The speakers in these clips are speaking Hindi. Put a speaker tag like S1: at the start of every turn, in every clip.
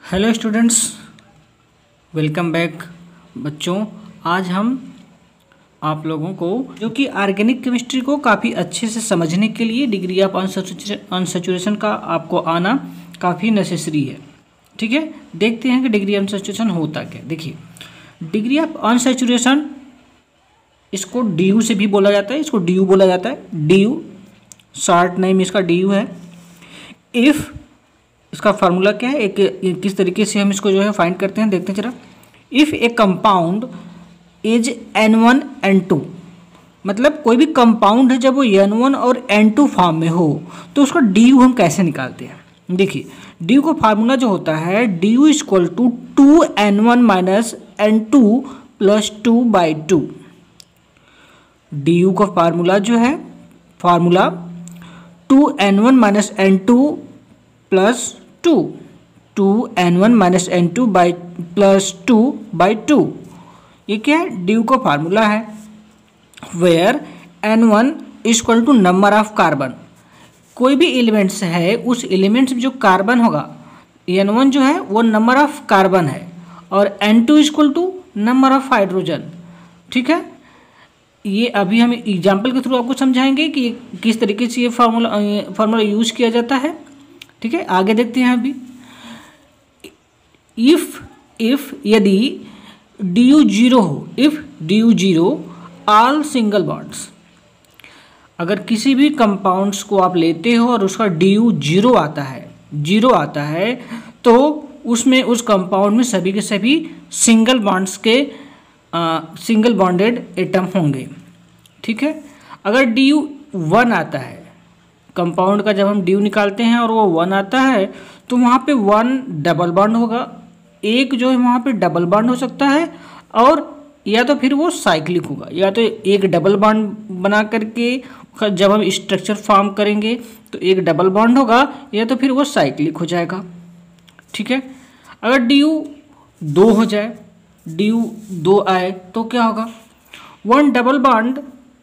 S1: Hello students, welcome back. बच्चों, आज हम आप लोगों को जो कि ऑर्गेनिक केमिस्ट्री को काफ़ी अच्छे से समझने के लिए डिग्री ऑफ अनसैचुरेशन का आपको आना काफ़ी नेसेसरी है। ठीक है, देखते हैं कि डिग्री ऑफ अनसैचुरेशन होता क्या। देखिए, डिग्री ऑफ अनसैचुरेशन इसको DU से भी बोला जाता है, इसको DU बोला जाता है। DU शॉर्ट नेम इसका DU है। इफ़ इसका फार्मूला क्या है, एक किस तरीके से हम इसको जो है फाइंड करते हैं, देखते हैं जरा। If A compound is N1 N2, मतलब कोई भी कंपाउंड है जब वो N1 और N2 फॉर्म में हो तो उसका DU हम कैसे निकालते हैं। देखिए, DU का फार्मूला जो होता है DU equal to 2N1 minus N2 plus 2/2। DU का फार्मूला जो है, formula 2N1 minus N2 plus 2N1 minus N2 plus 2/2। ये क्या है, DU का फार्मूला है। Where N1 equal to number of carbon, कोई भी एलिमेंट्स है उस एलिमेंट्स में जो कार्बन होगा, N1 जो है वो नंबर ऑफ कार्बन है और N2 equal to number of hydrogen. ठीक है, ये अभी हम एग्जाम्पल के थ्रू आपको समझाएंगे कि किस तरीके से ये फार्मूला यूज किया जाता है। ठीक है, आगे देखते हैं अभी। इफ यदि DU 0 हो, if DU 0 all single bonds, अगर किसी भी कंपाउंड्स को आप लेते हो और उसका DU 0 आता है तो उसमें उस कंपाउंड में सभी के सभी सिंगल बॉन्ड्स के सिंगल बॉन्डेड एटम होंगे। ठीक है, अगर DU 1 आता है, कंपाउंड का जब हम DU निकालते हैं और वो 1 आता है तो वहाँ पे 1 डबल बॉन्ड होगा। एक जो है वहाँ पे डबल बॉन्ड हो सकता है और या तो फिर वो साइक्लिक होगा, या तो एक डबल बॉन्ड बना करके जब हम स्ट्रक्चर फॉर्म करेंगे तो एक डबल बॉन्ड होगा, या तो फिर वो साइक्लिक हो जाएगा। ठीक है, अगर DU 2 हो जाए, DU 2 आए तो क्या होगा, 1 डबल बॉन्ड,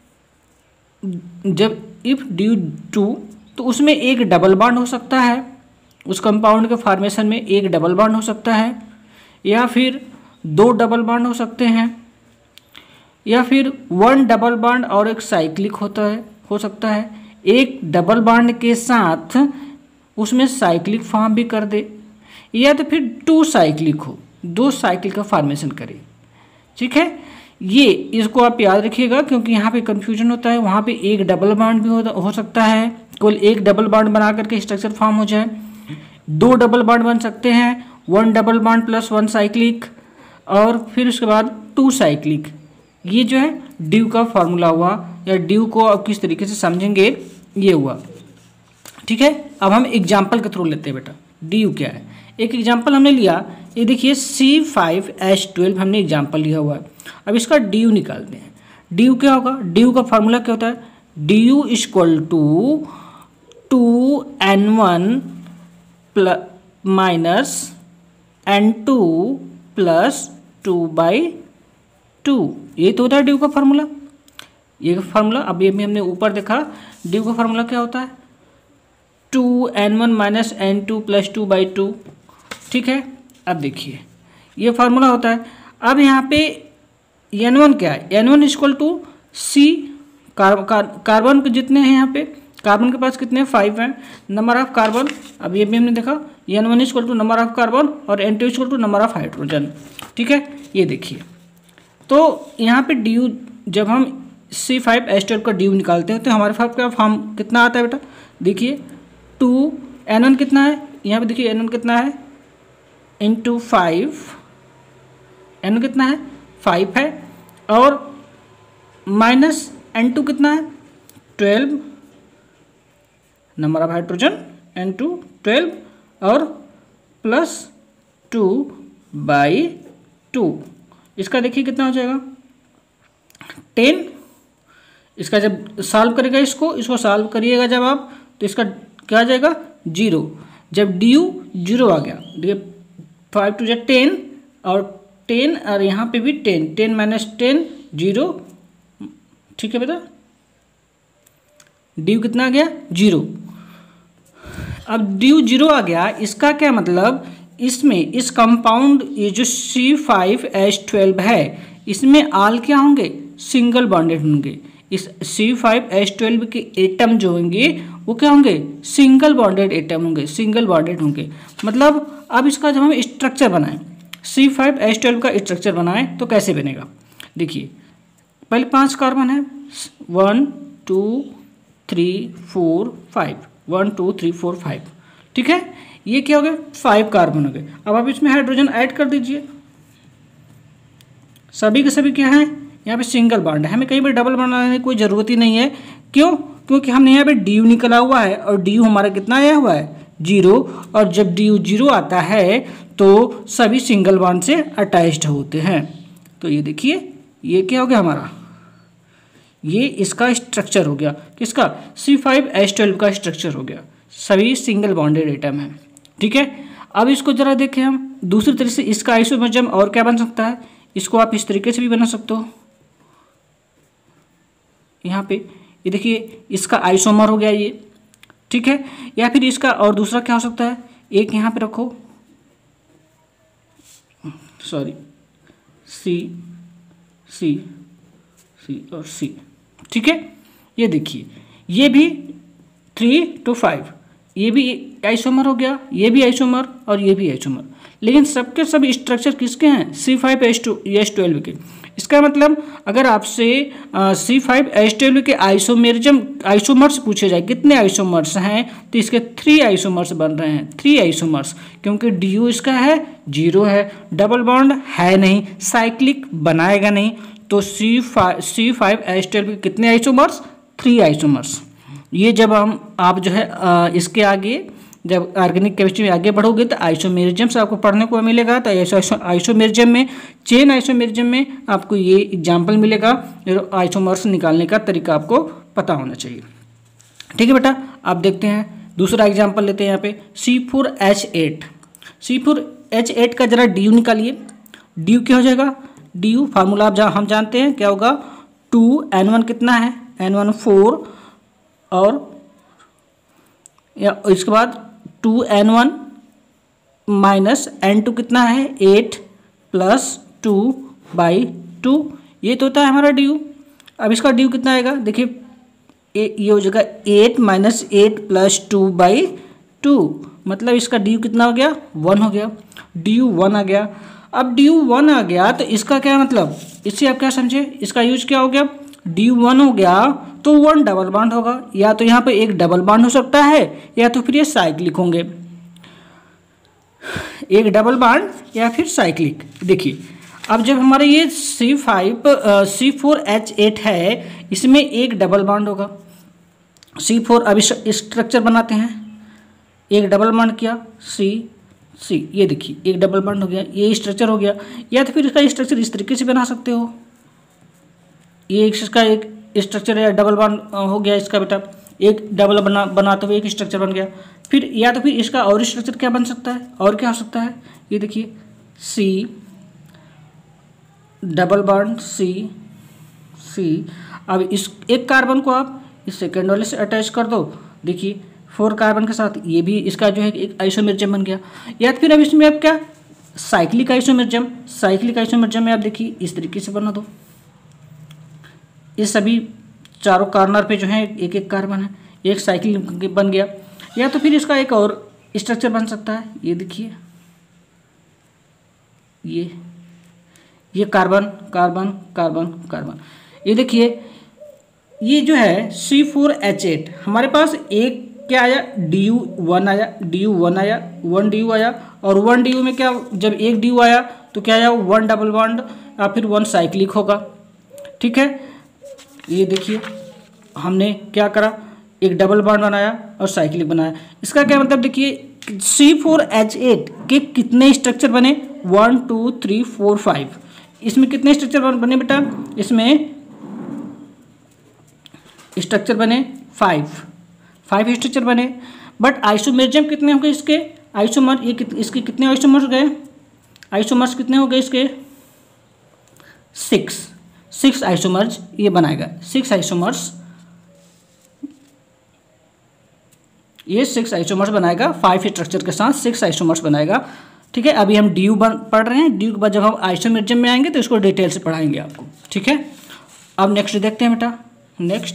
S1: जब इफ DU 2 तो उसमें एक डबल बॉन्ड हो सकता है, उस कंपाउंड के फॉर्मेशन में एक डबल बॉन्ड हो सकता है, या फिर 2 डबल बॉन्ड हो सकते हैं, या फिर 1 डबल बॉन्ड और एक साइक्लिक हो सकता है। एक डबल बॉन्ड के साथ उसमें साइक्लिक फॉर्म भी कर दे, या तो फिर 2 साइक्लिक हो, 2 साइकिल का फॉर्मेशन करे। ठीक है, ये इसको आप याद रखिएगा क्योंकि यहाँ पे कंफ्यूजन होता है। वहाँ पे एक डबल बॉन्ड भी हो सकता है, केवल एक डबल बॉन्ड बना करके स्ट्रक्चर फॉर्म हो जाए। 2 डबल बॉन्ड बन सकते हैं, 1 डबल बॉन्ड प्लस 1 साइक्लिक, और फिर उसके बाद 2 साइक्लिक। ये जो है DU का फार्मूला हुआ, या DU को अब किस तरीके से समझेंगे ये हुआ। ठीक है, अब हम एग्जाम्पल के थ्रू लेते हैं बेटा। DU क्या है, एक एग्जाम्पल हमने लिया, ये देखिए C5H12 हमने एग्जाम्पल लिया हुआ है। अब इसका DU निकालते हैं। DU क्या होगा, DU का फार्मूला क्या होता है, DU equal to 2N1 minus N2 plus 2/2। ये तो होता है DU का फार्मूला। ये फार्मूला अभी हमने ऊपर देखा, DU का फार्मूला क्या होता है, 2N1 माइनस N2 प्लस 2/2। ठीक है, अब देखिए ये फार्मूला होता है। अब यहाँ पे N1 क्या है, N1 equal to C, carbon के जितने हैं, यहाँ पे कार्बन के पास कितने 5 हैं, नंबर ऑफ कार्बन। अब ये भी हमने देखा, N1 equal to number of carbon और N2 equal to number of hydrogen. ठीक है, ये देखिए, तो यहाँ पे DU जब हम C5H12 का DU निकालते हैं तो हमारे पास का फॉर्म कितना आता है बेटा, देखिए 2N1 कितना है, यहाँ पे देखिए N1 कितना है, इंटू 5, N कितना है 5 है, और माइनस N2 कितना है 12, नंबर ऑफ हाइड्रोजन N2 12, और प्लस 2/2। इसका देखिए कितना हो जाएगा 10। इसका जब सॉल्व करेगा, इसको सॉल्व करिएगा जब आप, तो इसका क्या आ जाएगा 0। जब DU 0 आ गया, देखिए 5 to 10 और 10, और यहाँ पे भी 10 माइनस 10 0। ठीक है बेटा, DU कितना आ गया 0। अब DU 0 आ गया, इसका क्या मतलब, इसमें इस कंपाउंड ये जो C5H12 है इसमें आल क्या होंगे, सिंगल बॉन्डेड होंगे। इस C5H12 के एटम जो होंगे वो क्या होंगे, सिंगल बॉन्डेड एटम होंगे, सिंगल बॉन्डेड होंगे। मतलब अब इसका जब हम स्ट्रक्चर बनाएं, C5H12 का स्ट्रक्चर बनाएं तो कैसे बनेगा, देखिए पहले 5 कार्बन है, 1 2 3 4 5, 1 2 3 4 5, ठीक है, ये क्या हो गया 5 कार्बन हो गए। अब आप इसमें हाइड्रोजन ऐड कर दीजिए, सभी के सभी क्या है यहाँ पे सिंगल बॉन्ड है, हमें कहीं पर डबल बनाने की कोई ज़रूरत ही नहीं है। क्यों, क्योंकि हमने यहाँ पे DU निकला हुआ है और DU हमारा कितना आया हुआ है 0, और जब DU 0 आता है तो सभी सिंगल बॉन्ड से अटैच्ड होते हैं। तो ये देखिए ये क्या हो गया हमारा, ये इसका स्ट्रक्चर हो गया, किसका C5H12 का स्ट्रक्चर हो गया, सभी सिंगल बॉन्डेड एटम है, ठीक है। अब इसको जरा देखें हम दूसरी तरह से, इसका आइसोमर्जम और क्या बन सकता है, इसको आप इस तरीके से भी बना सकते हो, यहाँ पे ये देखिए इसका आइसोमर हो गया ये, ठीक है। या फिर इसका और दूसरा क्या हो सकता है, एक यहाँ पे रखो, सॉरी सी सी सी और सी, ठीक है। ये देखिए ये भी 3 to 5, ये भी आइसोमर हो गया, ये भी आइसोमर और ये भी आइसोमर, लेकिन सबके सब स्ट्रक्चर किसके हैं, C5H12 के। इसका मतलब अगर आपसे C5H12 के आइसोमर्स पूछे जाए कितने आइसोमर्स हैं, तो इसके 3 आइसोमर्स बन रहे हैं, 3 आइसोमर्स, क्योंकि DU इसका है 0 है, डबल बॉन्ड है नहीं, साइक्लिक बनाएगा नहीं, तो C5H12 के कितने आइसोमर्स, 3 आइसोमर्स। ये जब आप जो है इसके आगे जब ऑर्गेनिक केमिस्ट्री में आगे बढ़ोगे तो आइसोमेरिज्म आपको पढ़ने को मिलेगा। तो आइसोमेरिज्म में, चेन आइसोमेरिज्म में आपको ये एग्जाम्पल मिलेगा, आइसोमर्स निकालने का तरीका आपको पता होना चाहिए, ठीक है बेटा। आप देखते हैं दूसरा एग्जाम्पल लेते हैं यहाँ पे C4H8। C4H8 का जरा DU निकालिए, DU क्या हो जाएगा, DU फार्मूला आप हम जानते हैं क्या होगा, 2N1 कितना है, N1 4, और या इसके बाद 2N1 माइनस N2 कितना है 8 प्लस 2/2, ये तो होता है हमारा DU। अब इसका DU कितना आएगा, देखिए ये हो जाएगा 8 माइनस 8 प्लस 2/2, मतलब इसका DU कितना हो गया 1 हो गया, DU 1 आ गया। अब DU 1 आ गया तो इसका क्या मतलब, इससे आप क्या समझे, इसका यूज क्या हो गया, DU 1 हो गया तो 1 डबल बॉन्ड होगा, या तो यहाँ पे एक डबल बॉन्ड हो सकता है या तो फिर ये साइक्लिक होंगे, एक डबल बॉन्ड या फिर साइक्लिक। देखिए अब जब हमारे ये C4H8 है इसमें एक डबल बॉन्ड होगा, C4, अब स्ट्रक्चर बनाते हैं, एक डबल बॉन्ड किया C, ये देखिए एक डबल बॉन्ड हो गया, ये स्ट्रक्चर हो गया। या तो फिर इसका स्ट्रक्चर इस तरीके से बना सकते हो, ये इसका एक स्ट्रक्चर है, डबल बॉन्ड हो गया इसका बेटा, एक डबल बनाते हुए एक स्ट्रक्चर बन गया। फिर या तो फिर इसका और स्ट्रक्चर क्या बन सकता है, और क्या हो सकता है, ये देखिए C डबल बॉन्ड C। अब इस एक कार्बन को आप इस सेकेंड वाले से अटैच कर दो, देखिए 4 कार्बन के साथ ये भी इसका जो है एक आइसोमेरिज्म बन गया। या फिर अब इसमें आप क्या साइक्लिक आइसोमेरिज्म में आप देखिए इस तरीके से बना दो, ये सभी चारों कॉर्नर पे जो है एक एक कार्बन है, एक साइकिल बन गया। या तो फिर इसका एक और स्ट्रक्चर बन सकता है, ये देखिए ये कार्बन कार्बन कार्बन कार्बन, ये देखिए ये जो है C4H8 हमारे पास एक क्या आया DU 1 आया, 1 DU आया, और 1 DU में क्या, जब एक DU आया तो क्या आया 1 डबल बॉन्ड या फिर 1 साइक्लिक होगा, ठीक है। ये देखिए हमने क्या करा, एक डबल बॉन्ड बनाया और साइक्लिक बनाया। इसका क्या मतलब, देखिए C4H8 के कितने स्ट्रक्चर बने, 1 2 3 4 5, इसमें कितने स्ट्रक्चर बने बेटा, इसमें स्ट्रक्चर बने 5 स्ट्रक्चर बने। बट आइसोमेरिज्म कितने हो गए इसके, आइसोमर ये इसके कितने आइसोमर्स गए, आइसोमर्स कितने हो गए इसके 6 आइसोमर्स ये बनाएगा, 6 आइसोमर्स, ये 6 आइसोमर्स बनाएगा, 5 स्ट्रक्चर के साथ 6 आइसोमर्स बनाएगा। ठीक है, अभी हम DU पढ़ रहे हैं, DU के बाद जब हम आइसोमेरिज्म में आएंगे तो इसको डिटेल से पढ़ाएंगे आपको। ठीक है, अब नेक्स्ट देखते हैं बेटा। नेक्स्ट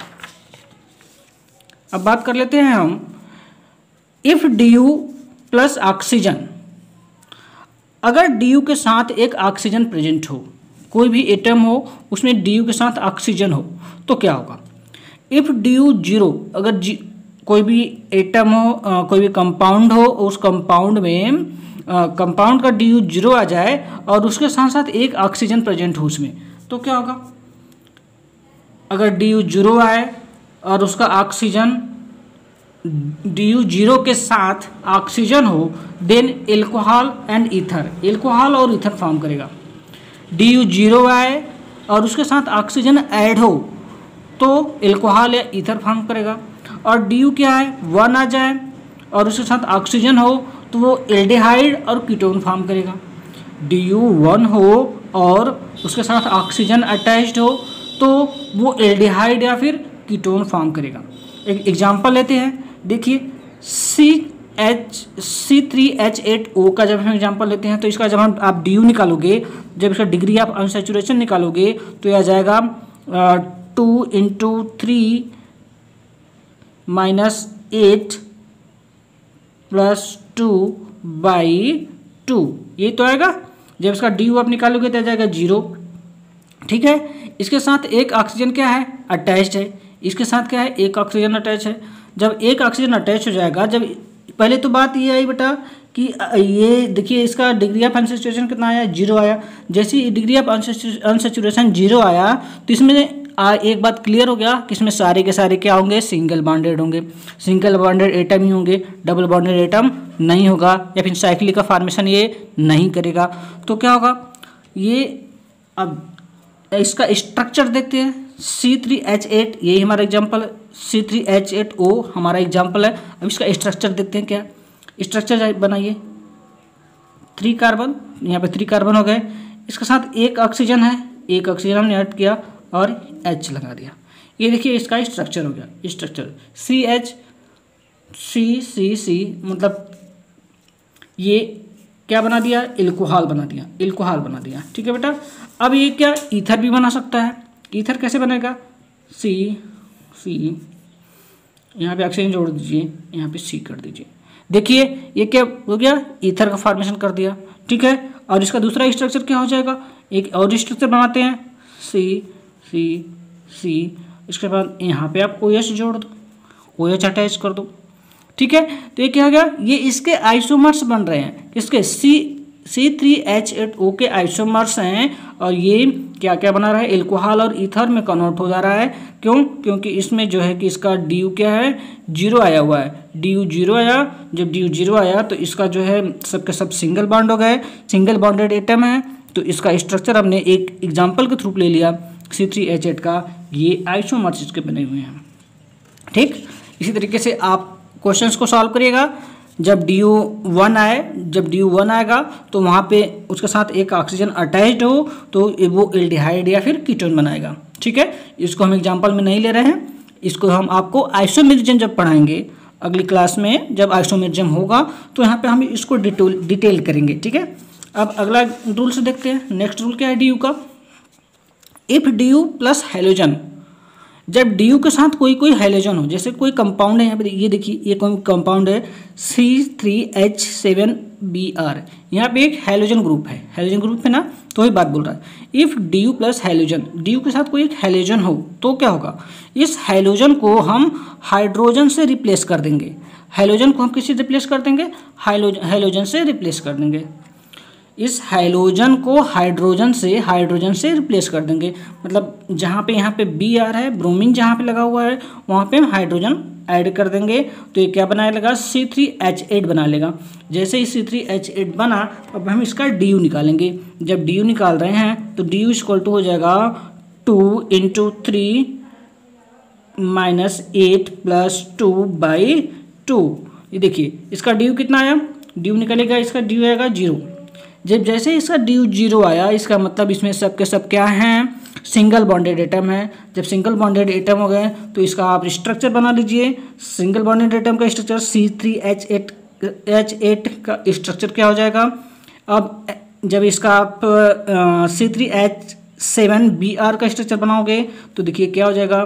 S1: अब बात कर लेते हैं हम, इफ DU प्लस ऑक्सीजन, अगर DU के साथ एक ऑक्सीजन प्रेजेंट हो, कोई भी एटम हो उसमें DU के साथ ऑक्सीजन हो, तो क्या होगा। इफ DU 0, अगर कोई भी एटम हो, कोई भी कंपाउंड हो, उस कंपाउंड में कंपाउंड का DU 0 आ जाए और उसके साथ साथ एक ऑक्सीजन प्रेजेंट हो उसमें, तो क्या होगा। अगर DU 0 आए और उसका ऑक्सीजन DU 0 के साथ ऑक्सीजन हो, then alcohol and ether, alcohol और ईथर फॉर्म करेगा। DU 0 आए और उसके साथ ऑक्सीजन ऐड हो तो एल्कोहल या ईथर फॉर्म करेगा। और DU क्या है 1 आ जाए और उसके साथ ऑक्सीजन हो तो वो एल्डिहाइड और कीटोन फॉर्म करेगा। DU 1 हो और उसके साथ ऑक्सीजन अटैच्ड हो तो वो एल्डिहाइड या फिर कीटोन फॉर्म करेगा। एक एग्जांपल लेते हैं, देखिए C3H8O का जब हम एग्जांपल लेते हैं तो इसका जब हम आप DU निकालोगे, जब इसका डिग्री ऑफ अनसैचुरेशन निकालोगे तो यह आ जाएगा 2 × 3 - 8 + 2/2, ये तो आएगा। जब इसका DU आप निकालोगे तो आ जाएगा 0। ठीक है, इसके साथ एक ऑक्सीजन क्या है अटैच्ड है, इसके साथ क्या है एक ऑक्सीजन अटैच है। जब एक ऑक्सीजन अटैच हो जाएगा, जब पहले तो बात ये आई बेटा कि ये देखिए इसका डिग्री ऑफ अनसैचुरेशन कितना आया 0 आया। जैसे ही डिग्री ऑफ अनसैचुरेशन 0 आया तो इसमें एक बात क्लियर हो गया कि इसमें सारे के सारे क्या होंगे सिंगल बॉन्डेड होंगे, सिंगल बॉन्डेड एटम ही होंगे, डबल बॉन्डेड एटम नहीं होगा या फिर साइक्लिक का फॉर्मेशन ये नहीं करेगा। तो क्या होगा ये, अब इसका स्ट्रक्चर देखते हैं। C3H8 यही हमारा एग्जाम्पल है, C3H8O हमारा एग्जाम्पल है। अब इसका स्ट्रक्चर देखते हैं, क्या स्ट्रक्चर बनाइए। 3 कार्बन, यहाँ पे 3 कार्बन हो गए, इसके साथ एक ऑक्सीजन है, एक ऑक्सीजन हमने ऐड किया और H लगा दिया। ये देखिए इसका स्ट्रक्चर हो गया। स्ट्रक्चर CH मतलब ये क्या बना दिया एल्कोहल बना दिया, एल्कोहल बना दिया। ठीक है बेटा, अब ये क्या ईथर भी बना सकता है। ईथर कैसे बनेगा, C यहाँ पे ऑक्सीजन जोड़ दीजिए, यहाँ पे C कर दीजिए। देखिए ये क्या हो गया ईथर का फॉर्मेशन कर दिया। ठीक है, और इसका दूसरा स्ट्रक्चर क्या हो जाएगा, एक और स्ट्रक्चर बनाते हैं C, इसके बाद यहाँ पे आप OH जोड़ दो, OH अटैच कर दो। ठीक है, तो ये क्या हो गया, ये इसके आइसोमर्स बन रहे हैं, किसके C3H8O के आइसोमर्स हैं और ये क्या क्या बना रहा है एल्कोहल और ईथर में कन्वर्ट हो जा रहा है। क्यों, क्योंकि इसमें जो है कि इसका DU क्या है 0 आया हुआ है, DU 0 आया। जब DU 0 आया तो इसका जो है सबके सब सिंगल बॉन्ड हो गए, सिंगल बॉन्डेड एटम है। तो इसका स्ट्रक्चर हमने एक एग्जाम्पल के थ्रू ले लिया C3H8 का, ये आइसोमर्स इसके बने हुए हैं। ठीक, इसी तरीके से आप क्वेश्चंस को सॉल्व करिएगा। जब DU 1 आए, जब DU 1 आएगा तो वहाँ पे उसके साथ एक ऑक्सीजन अटैच्ड हो तो वो एल्डिहाइड या फिर कीटोन बनाएगा। ठीक है, इसको हम एग्जांपल में नहीं ले रहे हैं, इसको हम आपको आइसोमेरिज्म जब पढ़ाएंगे अगली क्लास में, जब आइसोमेरिज्म होगा तो यहाँ पे हम इसको डिटेल करेंगे। ठीक है, अब अगला रूल से देखते हैं। नेक्स्ट रूल क्या है DU का, इफ DU प्लस हैलोजन, जब DU के साथ कोई हैलोजन हो, जैसे कोई कंपाउंड है यहाँ पे ये देखिए, ये कोई कंपाउंड है C3H7Br, यहाँ पे एक हैलोजन ग्रुप है, हैलोजन ग्रुप है ना, तो वही बात बोल रहा है। If DU plus halogen, DU के साथ कोई एक हैलोजन हो तो क्या होगा, इस हैलोजन को हम हाइड्रोजन से रिप्लेस कर देंगे। हैलोजन को हम किससे रिप्लेस कर देंगे, हैलोजन से रिप्लेस कर देंगे। इस हैलोजन को हाइड्रोजन से रिप्लेस कर देंगे। मतलब जहाँ पे यहाँ पे Br है, ब्रोमीन जहाँ पे लगा हुआ है वहाँ पे हम हाइड्रोजन ऐड कर देंगे तो ये क्या बनाने लगा C3H8 बना लेगा। जैसे ही C3H8 बना, अब हम इसका DU निकालेंगे। जब DU निकाल रहे हैं तो DU इक्वल टू हो जाएगा 2 × 3 - 8 + 2/2। ये देखिए इसका DU कितना आया, DU निकलेगा, इसका DU आएगा 0। जब जैसे इसका DU 0 आया, इसका मतलब इसमें सब के सब क्या हैं सिंगल बॉन्डेड एटम है। जब सिंगल बॉन्डेड एटम हो गए तो इसका आप स्ट्रक्चर बना लीजिए। सिंगल बॉन्डेड एटम का स्ट्रक्चर C3H8 H8 का स्ट्रक्चर क्या हो जाएगा। अब जब इसका आप C3H7Br का स्ट्रक्चर बनाओगे तो देखिए क्या हो जाएगा,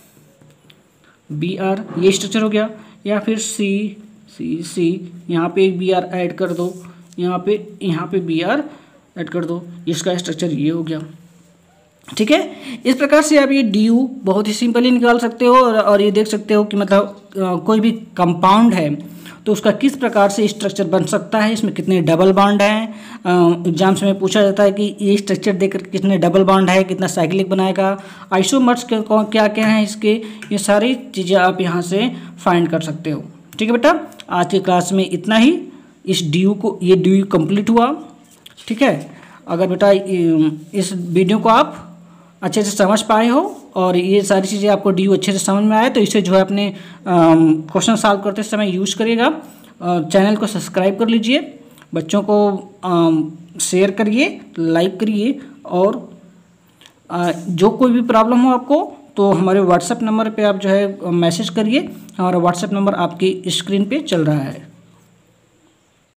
S1: Br ये स्ट्रक्चर हो गया। या फिर C यहाँ पे एक Br ऐड कर दो, यहाँ पे Br ऐड कर दो, इसका स्ट्रक्चर ये हो गया। ठीक है, इस प्रकार से आप ये DU बहुत ही सिंपली निकाल सकते हो और ये देख सकते हो कि मतलब कोई भी कंपाउंड है तो उसका किस प्रकार से स्ट्रक्चर बन सकता है, इसमें कितने डबल बॉन्ड हैं। एग्जाम्स में पूछा जाता है कि ये स्ट्रक्चर देकर कितने डबल बॉन्ड है, कितना साइक्लिक बनाएगा, आइसोमर्स क्या क्या हैं इसके, ये सारी चीज़ें आप यहाँ से फाइंड कर सकते हो। ठीक है बेटा, आज की क्लास में इतना ही। इस ये DU कंप्लीट हुआ। ठीक है, अगर बेटा इस वीडियो को आप अच्छे से समझ पाए हो और ये सारी चीज़ें आपको DU अच्छे से समझ में आए तो इसे जो है अपने क्वेश्चन सॉल्व करते समय यूज़ करिएगा। चैनल को सब्सक्राइब कर लीजिए, बच्चों को शेयर करिए, लाइक करिए और जो कोई भी प्रॉब्लम हो आपको तो हमारे व्हाट्सएप नंबर पे आप जो है मैसेज करिए। हमारा व्हाट्सएप नंबर आपकी स्क्रीन पे चल रहा है।